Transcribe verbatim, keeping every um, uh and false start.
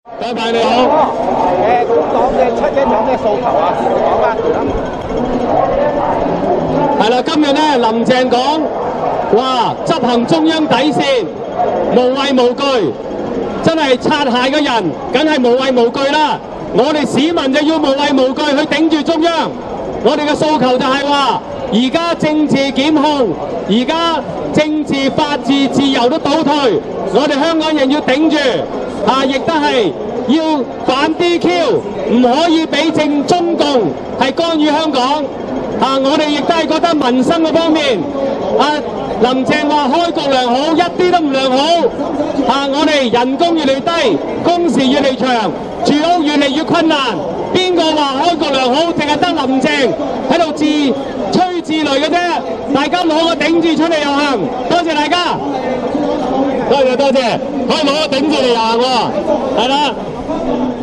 拜拜你好。 誒，工黨嘅七一有咩訴求啊？講翻係啦，今日咧林鄭講話執行中央底線，無畏無懼，真係擦鞋嘅人，梗係無畏無懼啦。我哋市民就要無畏無懼去頂住中央。我哋嘅訴求就係話，而家政治檢控，而家政治法治自由都倒退，我哋香港人要頂住，啊，亦都係要反 D Q， 唔可以俾正中共係干預香港。啊，我哋亦都係覺得民生嘅方面，啊，林鄭話開局良好，一啲都唔良好。啊，我哋人工越嚟越低，工時越嚟越長，住屋越嚟越困難。邊個話開局良好？淨係得林鄭喺度自吹自擂嘅啫。大家攞個頂住出嚟遊行，多謝大家。多謝多謝，可以攞個頂住嚟遊行喎，係啦。